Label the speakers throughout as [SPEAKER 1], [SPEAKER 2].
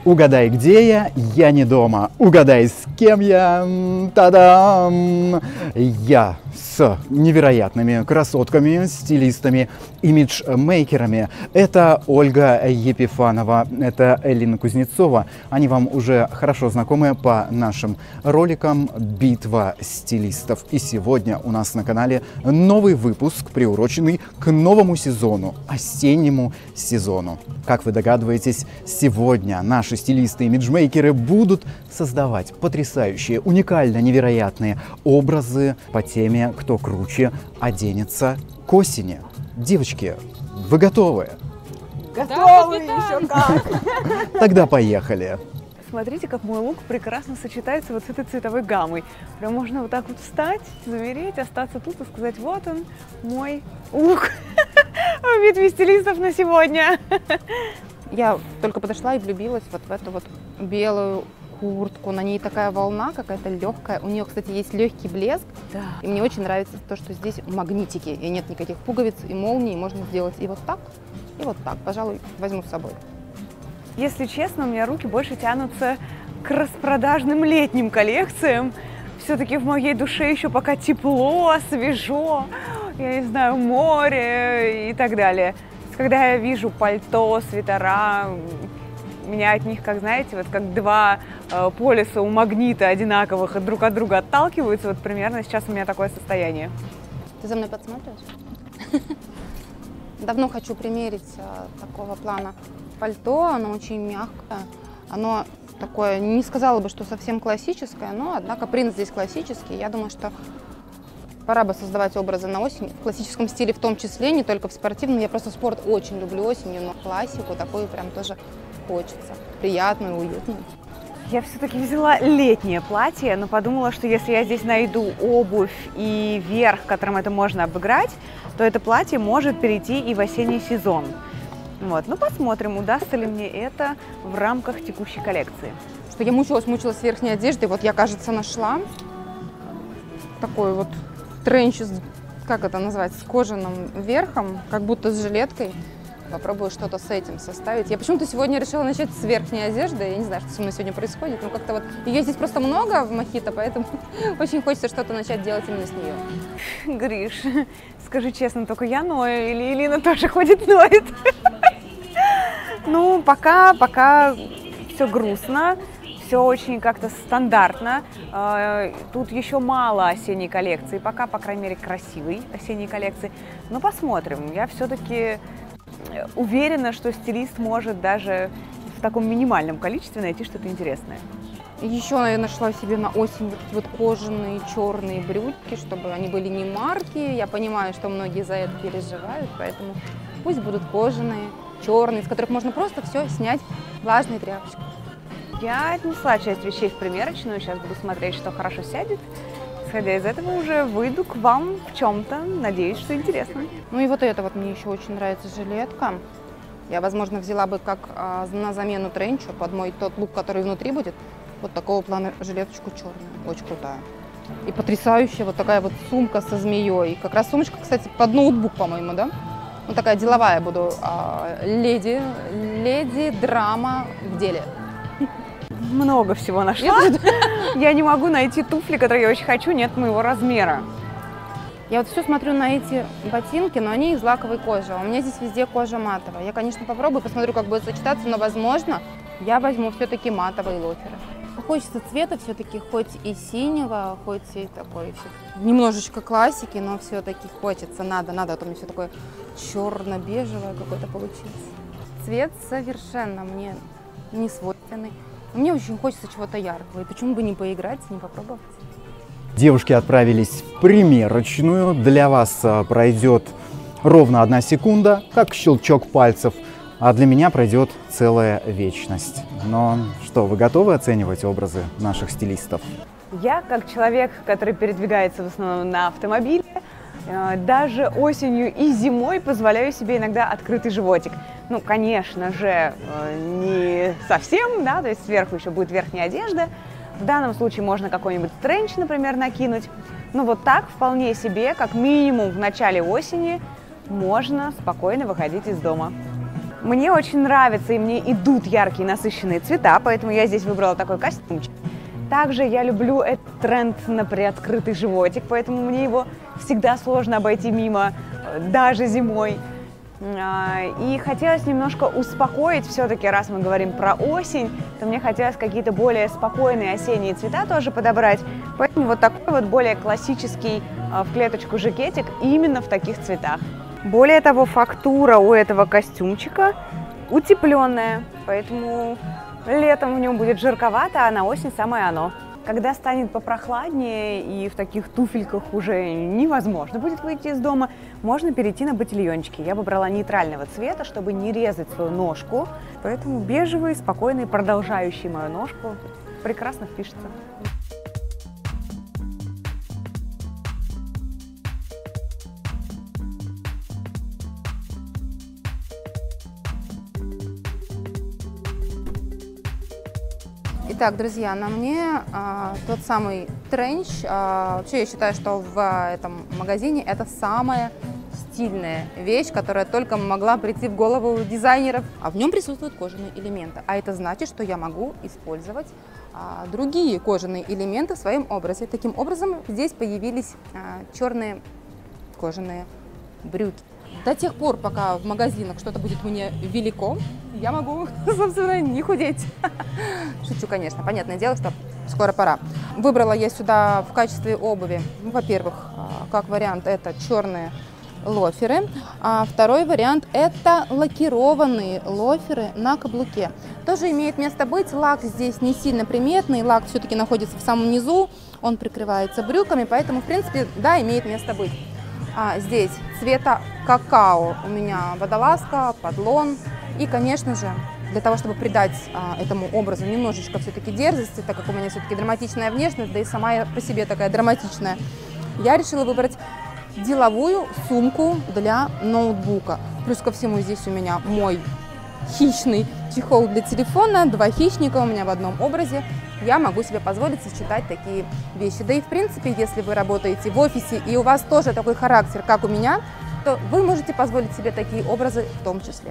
[SPEAKER 1] Угадай, где я? Я не дома. Угадай, с кем я? Та-дам! Я с невероятными красотками, стилистами, имиджмейкерами. Это Ольга Епифанова, это Элина Кузнецова. Они вам уже хорошо знакомы по нашим роликам «Битва стилистов». И сегодня у нас на канале новый выпуск, приуроченный к новому сезону, осеннему сезону. Как вы догадываетесь, сегодня наши стилисты и имиджмейкеры будут создавать потрясающие, уникально невероятные образы по теме «Кто круче оденется к осени». Девочки, вы готовы?
[SPEAKER 2] Готовы еще как!
[SPEAKER 1] Тогда поехали!
[SPEAKER 2] Смотрите, как мой лук прекрасно сочетается вот с этой цветовой гаммой. Прям можно вот так вот встать, замереть, остаться тут и сказать: вот он, мой лук в битве стилистов на сегодня.
[SPEAKER 3] Я только подошла и влюбилась вот в эту вот белую куртку. На ней такая волна какая-то легкая. У нее, кстати, есть легкий блеск.
[SPEAKER 2] Да.
[SPEAKER 3] И мне очень нравится то, что здесь магнитики. И нет никаких пуговиц и молний. Можно сделать и вот так, и вот так. Пожалуй, возьму с собой.
[SPEAKER 2] Если честно, у меня руки больше тянутся к распродажным летним коллекциям. Все-таки в моей душе еще пока тепло, свежо, я не знаю, море и так далее. Когда я вижу пальто, свитера, меня от них, как знаете, вот как два полюса у магнита одинаковых друг от друга отталкиваются. Вот примерно сейчас у меня такое состояние.
[SPEAKER 3] Ты за мной подсматриваешь? Давно хочу примерить такого плана пальто. Оно очень мягкое. Оно такое, не сказала бы, что совсем классическое, но, однако, принт здесь классический. Я думаю, что пора бы создавать образы на осень, в классическом стиле в том числе, не только в спортивном. Я просто спорт очень люблю осенью, но классику такую прям тоже хочется. Приятную, уютную.
[SPEAKER 2] Я все-таки взяла летнее платье, но подумала, что если я здесь найду обувь и верх, которым это можно обыграть, то это платье может перейти и в осенний сезон. Вот. Ну, посмотрим, удастся ли мне это в рамках текущей коллекции.
[SPEAKER 3] Что я мучилась с верхней одеждой. Вот я, кажется, нашла такой вот тренч, как это назвать, с кожаным верхом, как будто с жилеткой. Попробую что-то с этим составить. Я почему-то сегодня решила начать с верхней одежды. Я не знаю, что со мной сегодня происходит, но как-то вот ее здесь просто много в Мохито, поэтому очень хочется что-то начать делать именно с нее.
[SPEAKER 2] Гриш, скажи честно, только я ною или Элина тоже ходит ноет? Ну, пока все грустно, все очень как-то стандартно. Тут еще мало осенней коллекции, пока, по крайней мере, красивой осенней коллекции. Но посмотрим. Я все-таки уверена, что стилист может даже в таком минимальном количестве найти что-то интересное.
[SPEAKER 3] Еще я нашла себе на осень вот эти вот кожаные черные брюки, чтобы они были не марки. Я понимаю, что многие за это переживают, поэтому пусть будут кожаные, черные, из которых можно просто все снять влажной тряпочкой.
[SPEAKER 2] Я отнесла часть вещей в примерочную, сейчас буду смотреть, что хорошо сядет. Исходя из этого уже выйду к вам в чем-то, надеюсь, что интересно.
[SPEAKER 3] Ну и вот это вот мне еще очень нравится жилетка. Я, возможно, взяла бы как на замену тренчу под мой тот лук, который внутри будет. Вот такого плана жилеточку черную, очень крутая. И потрясающая вот такая вот сумка со змеей. Как раз сумочка, кстати, под ноутбук, по-моему, да? Вот такая деловая буду. Леди драма в деле.
[SPEAKER 2] Много всего нашла. Я не могу найти туфли, которые я очень хочу, нет моего размера.
[SPEAKER 3] Я вот все смотрю на эти ботинки, но они из лаковой кожи. А у меня здесь везде кожа матовая. Я, конечно, попробую, посмотрю, как будет сочетаться, но, возможно, я возьму все-таки матовые лоферы. Хочется цвета все-таки, хоть и синего, хоть и такой немножечко классики, но все-таки хочется, надо, а то мне все такое черно-бежевое какое-то получилось. Цвет совершенно мне не свойственный. Мне очень хочется чего-то яркого, и почему бы не поиграть, не попробовать.
[SPEAKER 1] Девушки отправились в примерочную. Для вас пройдет ровно 1 секунда, как щелчок пальцев, а для меня пройдет целая вечность. Но что, вы готовы оценивать образы наших стилистов?
[SPEAKER 2] Я, как человек, который передвигается в основном на автомобиле, даже осенью и зимой позволяю себе иногда открытый животик. Ну, конечно же, не совсем, да, то есть сверху еще будет верхняя одежда. В данном случае можно какой-нибудь тренч, например, накинуть. Но вот так вполне себе, как минимум в начале осени, можно спокойно выходить из дома. Мне очень нравятся и мне идут яркие насыщенные цвета, поэтому я здесь выбрала такой костюмчик. Также я люблю этот тренд на приоткрытый животик, поэтому мне его всегда сложно обойти мимо, даже зимой. И хотелось немножко успокоить, все-таки раз мы говорим про осень, то мне хотелось какие-то более спокойные осенние цвета тоже подобрать. Поэтому вот такой вот более классический в клеточку жакетик именно в таких цветах. Более того, фактура у этого костюмчика утепленная, поэтому летом в нем будет жарковато, а на осень самое оно. Когда станет попрохладнее и в таких туфельках уже невозможно будет выйти из дома, можно перейти на ботильончики. Я выбрала нейтрального цвета, чтобы не резать свою ножку, поэтому бежевый, спокойный, продолжающий мою ножку прекрасно впишется.
[SPEAKER 3] Итак, друзья, на мне тот самый тренч. Вообще, я считаю, что в этом магазине это самая стильная вещь, которая только могла прийти в голову дизайнеров. А в нем присутствуют кожаные элементы. А это значит, что я могу использовать другие кожаные элементы в своем образе. Таким образом, здесь появились черные кожаные брюки. До тех пор, пока в магазинах что-то будет мне велико, я могу, собственно, не худеть. Шучу, конечно. Понятное дело, что скоро пора. Выбрала я сюда в качестве обуви, во-первых, как вариант, это черные лоферы, а второй вариант это лакированные лоферы на каблуке. Тоже имеет место быть. Лак здесь не сильно приметный, лак все-таки находится в самом низу, он прикрывается брюками, поэтому, в принципе, да, имеет место быть. Здесь цвета какао у меня водолазка, подлон. И, конечно же, для того, чтобы придать этому образу немножечко все-таки дерзости, так как у меня все-таки драматичная внешность, да и сама я по себе такая драматичная, я решила выбрать деловую сумку для ноутбука. Плюс ко всему здесь у меня мой хищный чехол для телефона, 2 хищника у меня в одном образе. Я могу себе позволить сочетать такие вещи. Да и в принципе, если вы работаете в офисе и у вас тоже такой характер, как у меня, то вы можете позволить себе такие образы в том числе.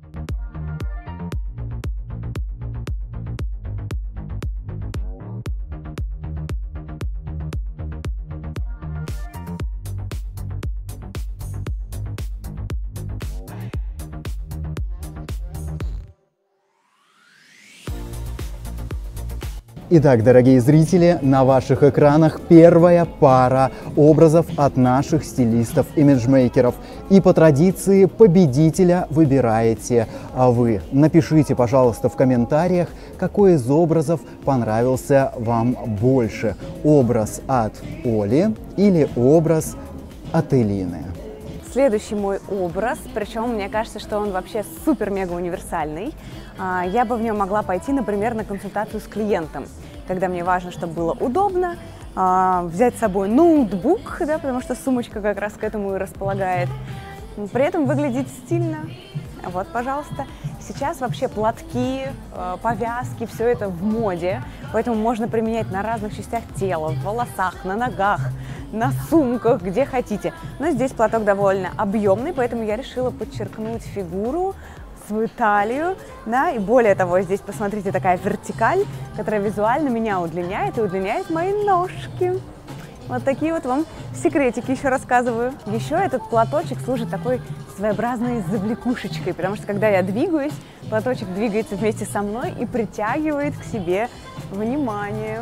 [SPEAKER 1] Итак, дорогие зрители, на ваших экранах первая пара образов от наших стилистов-имиджмейкеров. И по традиции победителя выбираете вы. Напишите, пожалуйста, в комментариях, какой из образов понравился вам больше. Образ от Оли или образ от Элины.
[SPEAKER 2] Следующий мой образ, причем мне кажется, что он вообще супер-мега универсальный. Я бы в нем могла пойти, например, на консультацию с клиентом, когда мне важно, чтобы было удобно, взять с собой ноутбук, да, потому что сумочка как раз к этому и располагает. При этом выглядеть стильно. Вот, пожалуйста. Сейчас вообще платки, повязки, все это в моде, поэтому можно применять на разных частях тела, в волосах, на ногах, на сумках, где хотите. Но здесь платок довольно объемный, поэтому я решила подчеркнуть фигуру, свою талию, да, и более того, здесь, посмотрите, такая вертикаль, которая визуально меня удлиняет и удлиняет мои ножки. Вот такие вот вам секретики еще рассказываю. Еще этот платочек служит такой своеобразной завлекушечкой, потому что когда я двигаюсь, платочек двигается вместе со мной и притягивает к себе внимание.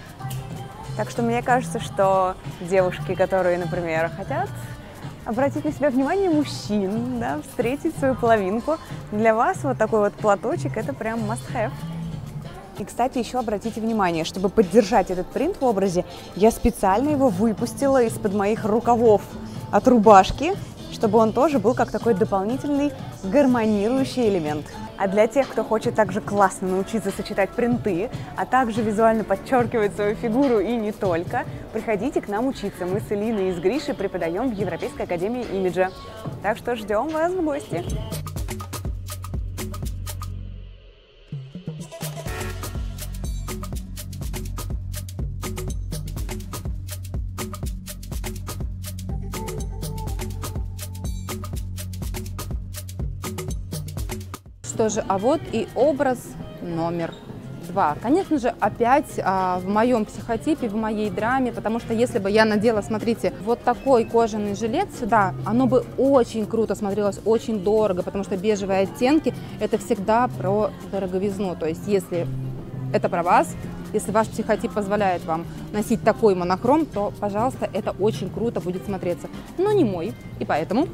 [SPEAKER 2] Так что мне кажется, что девушки, которые, например, хотят обратить на себя внимание мужчин, да, встретить свою половинку, для вас вот такой вот платочек – это прям must-have. И, кстати, еще обратите внимание, чтобы поддержать этот принт в образе, я специально его выпустила из-под моих рукавов от рубашки, чтобы он тоже был как такой дополнительный гармонирующий элемент. А для тех, кто хочет также классно научиться сочетать принты, а также визуально подчеркивать свою фигуру и не только, приходите к нам учиться. Мы с Элиной и с Гришей преподаем в Европейской академии имиджа. Так что ждем вас в гости.
[SPEAKER 3] что же, а вот и образ номер 2. Конечно же, опять в моем психотипе, в моей драме, потому что если бы я надела, смотрите, вот такой кожаный жилет сюда, оно бы очень круто смотрелось, очень дорого, потому что бежевые оттенки – это всегда про дороговизну. То есть если это про вас, если ваш психотип позволяет вам носить такой монохром, то, пожалуйста, это очень круто будет смотреться. Но не мой, и поэтому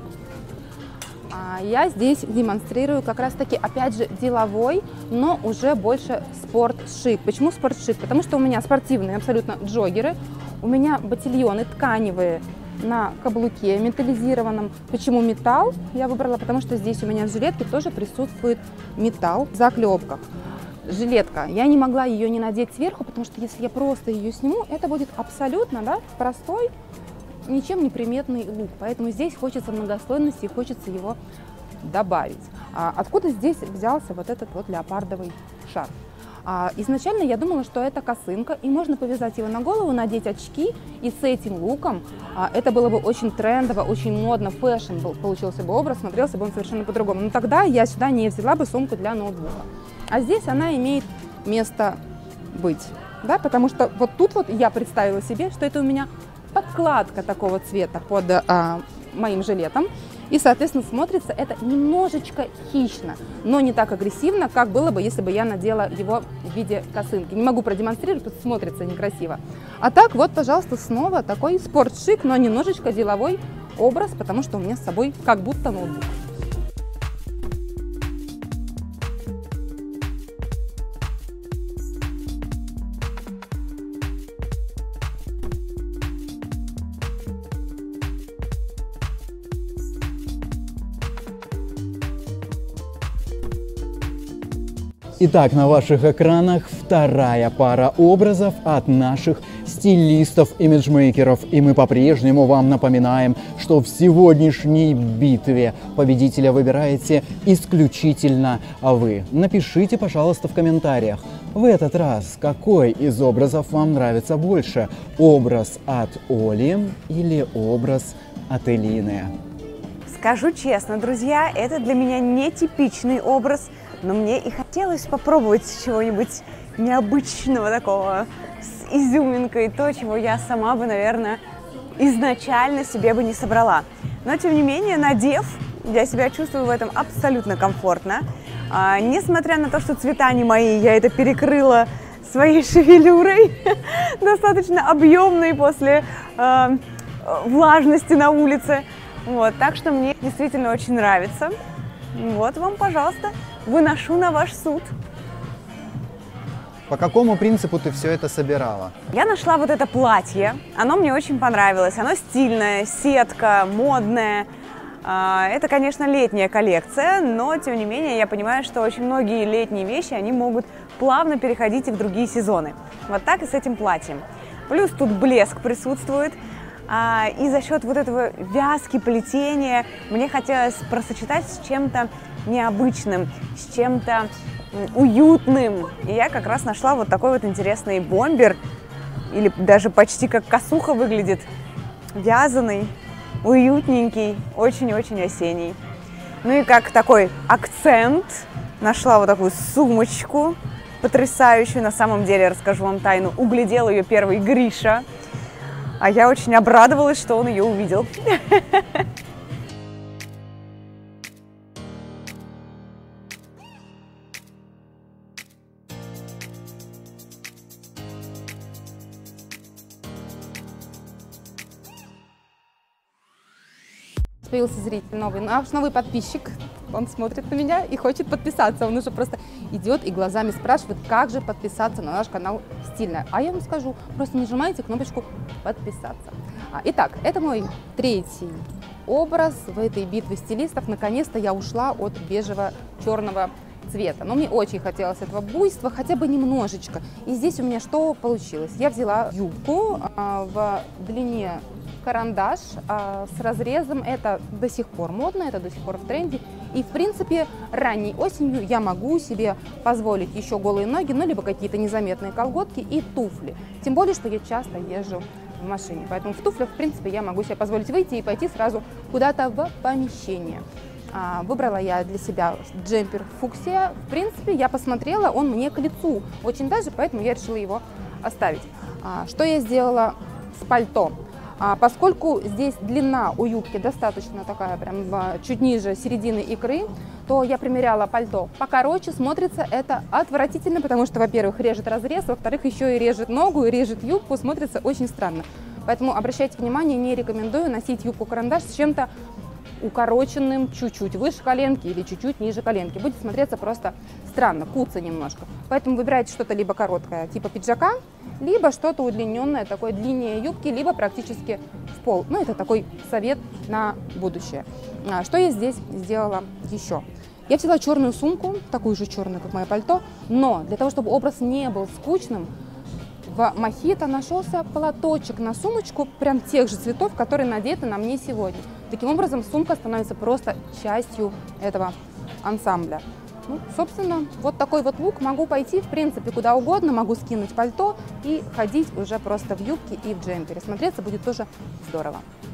[SPEAKER 3] я здесь демонстрирую как раз-таки, опять же, деловой, но уже больше спортшик. Почему спортшик? Потому что у меня спортивные абсолютно джоггеры, у меня ботильоны тканевые на каблуке металлизированном. Почему металл я выбрала? Потому что здесь у меня в жилетке тоже присутствует металл в заклепках. Жилетка, я не могла ее не надеть сверху, потому что если я просто ее сниму, это будет абсолютно, да, простой, ничем не приметный лук. Поэтому здесь хочется многослойности и хочется его добавить. Откуда здесь взялся вот этот вот леопардовый шарф? Изначально я думала, что это косынка, и можно повязать его на голову, надеть очки, и с этим луком это было бы очень трендово, очень модно, фэшн получился бы образ, смотрелся бы он совершенно по-другому. Но тогда я сюда не взяла бы сумку для ноутбука. А здесь она имеет место быть, да, потому что вот тут вот я представила себе, что это у меня подкладка такого цвета под моим жилетом, и, соответственно, смотрится это немножечко хищно, но не так агрессивно, как было бы, если бы я надела его в виде косынки. Не могу продемонстрировать, потому что смотрится некрасиво. А так вот, пожалуйста, снова такой спортшик, но немножечко деловой образ, потому что у меня с собой как будто ноутбук.
[SPEAKER 1] Итак, на ваших экранах вторая пара образов от наших стилистов-имиджмейкеров. И мы по-прежнему вам напоминаем, что в сегодняшней битве победителя выбираете исключительно вы. Напишите, пожалуйста, в комментариях, в этот раз какой из образов вам нравится больше? Образ от Оли или образ от Элины?
[SPEAKER 2] Скажу честно, друзья, это для меня нетипичный образ, но мне и хотелось попробовать чего-нибудь необычного такого, с изюминкой, то, чего я сама бы, наверное, изначально себе бы не собрала. Но, тем не менее, надев, я себя чувствую в этом абсолютно комфортно. Несмотря на то, что цвета не мои, я это перекрыла своей шевелюрой, достаточно объемной после влажности на улице. Вот, так что мне действительно очень нравится. Вот вам, пожалуйста, выношу на ваш суд.
[SPEAKER 1] По какому принципу ты все это собирала?
[SPEAKER 2] Я нашла вот это платье, оно мне очень понравилось, оно стильное, сетка, модное. Это, конечно, летняя коллекция, но, тем не менее, я понимаю, что очень многие летние вещи, они могут плавно переходить и в другие сезоны. Вот так и с этим платьем. Плюс тут блеск присутствует. И за счет вот этого вязки, плетения мне хотелось просочетать с чем-то необычным, с чем-то уютным. И я как раз нашла вот такой вот интересный бомбер, или даже почти как косуха выглядит, вязаный, уютненький, очень-очень осенний. Ну и как такой акцент нашла вот такую сумочку потрясающую. На самом деле, расскажу вам тайну, углядел ее первый Гриша. А я очень обрадовалась, что он ее увидел.
[SPEAKER 3] Появился зритель новый, наш новый подписчик. Он смотрит на меня и хочет подписаться. Он уже просто идет и глазами спрашивает, как же подписаться на наш канал «Стильная». А я вам скажу, просто нажимайте кнопочку «Подписаться». Итак, это мой третий образ в этой битве стилистов. Наконец-то я ушла от бежево-черного цвета. Но мне очень хотелось этого буйства, хотя бы немножечко. И здесь у меня что получилось? Я взяла юбку в длине карандаш с разрезом. Это до сих пор модно, это до сих пор в тренде. И, в принципе, ранней осенью я могу себе позволить еще голые ноги, ну, либо какие-то незаметные колготки и туфли. Тем более, что я часто езжу в машине. Поэтому в туфлях, в принципе, я могу себе позволить выйти и пойти сразу куда-то в помещение. Выбрала я для себя джемпер фуксия. В принципе, я посмотрела, он мне к лицу очень даже, поэтому я решила его оставить. Что я сделала с пальто? Поскольку здесь длина у юбки достаточно такая, прям чуть ниже середины икры, то я примеряла пальто покороче. Смотрится это отвратительно, потому что, во-первых, режет разрез, во-вторых, еще и режет ногу, и режет юбку, смотрится очень странно. Поэтому обращайте внимание, не рекомендую носить юбку-карандаш с чем-то укороченным чуть-чуть выше коленки или чуть-чуть ниже коленки. Будет смотреться просто странно, куца немножко. Поэтому выбирайте что-то либо короткое, типа пиджака, либо что-то удлиненное, такой длиннее юбки, либо практически в пол. Ну, это такой совет на будущее. Что я здесь сделала еще? Я взяла черную сумку, такую же черную, как мое пальто, но для того, чтобы образ не был скучным, в Мохито нашелся платочек на сумочку прям тех же цветов, которые надеты на мне сегодня. Таким образом, сумка становится просто частью этого ансамбля. Ну, собственно, вот такой вот лук. Могу пойти, в принципе, куда угодно, могу скинуть пальто и ходить уже просто в юбке и в джемпере. Смотреться будет тоже здорово.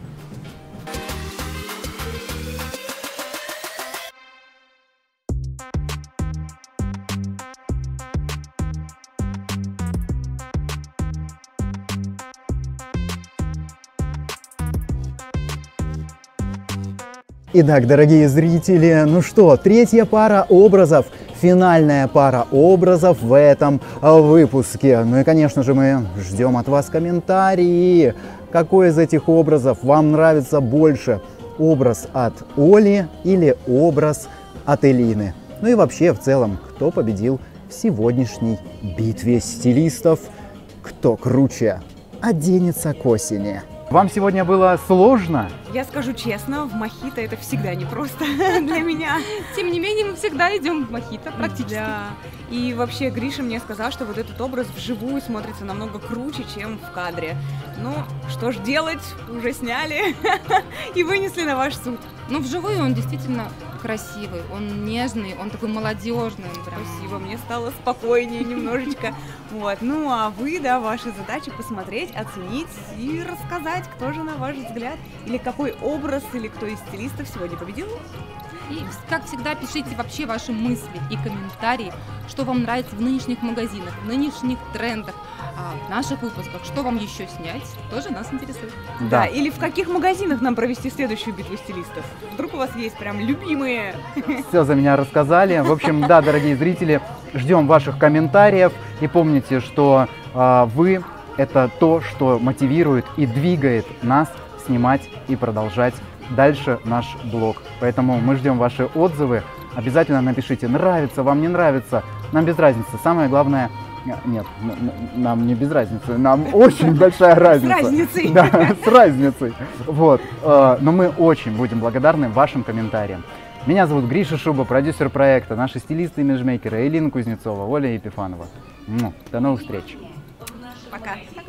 [SPEAKER 1] Итак, дорогие зрители, ну что, третья пара образов, финальная пара образов в этом выпуске. Ну и, конечно же, мы ждем от вас комментарии. Какой из этих образов вам нравится больше? Образ от Оли или образ от Элины? Ну и вообще, в целом, кто победил в сегодняшней битве стилистов? Кто круче оденется к осени? Вам сегодня было сложно?
[SPEAKER 2] Я скажу честно, в Мохито это всегда непросто для меня.
[SPEAKER 3] Тем не менее, мы всегда идем в Мохито, практически.
[SPEAKER 2] Да. И вообще Гриша мне сказал, что вот этот образ вживую смотрится намного круче, чем в кадре. Ну, что ж делать, уже сняли и вынесли на ваш суд.
[SPEAKER 3] Ну, вживую он действительно красивый, он нежный, он такой молодежный. Прям.
[SPEAKER 2] Спасибо, мне стало спокойнее немножечко. Вот. Ну, а вы, да, ваша задача посмотреть, оценить и рассказать, кто же, на ваш взгляд, или какой образ, или кто из стилистов сегодня победил.
[SPEAKER 3] И, как всегда, пишите вообще ваши мысли и комментарии, что вам нравится в нынешних магазинах, в нынешних трендах, в наших выпусках, что вам еще снять, тоже нас интересует.
[SPEAKER 2] Да, или в каких магазинах нам провести следующую битву стилистов. Вдруг у вас есть прям любимые.
[SPEAKER 1] Все за меня рассказали. В общем, да, дорогие зрители, ждем ваших комментариев. И помните, что вы – это то, что мотивирует и двигает нас снимать и продолжать дальше наш блог. Поэтому мы ждем ваши отзывы. Обязательно напишите, нравится вам, не нравится. Нам без разницы. Самое главное, нет, нам не без разницы, нам очень большая разница.
[SPEAKER 2] С разницей.
[SPEAKER 1] Да, с разницей. Вот. Но мы очень будем благодарны вашим комментариям. Меня зовут Гриша Шуба, продюсер проекта, наши стилисты и имиджмейкеры Элина Кузнецова, Оля Епифанова. До новых встреч.
[SPEAKER 2] Пока.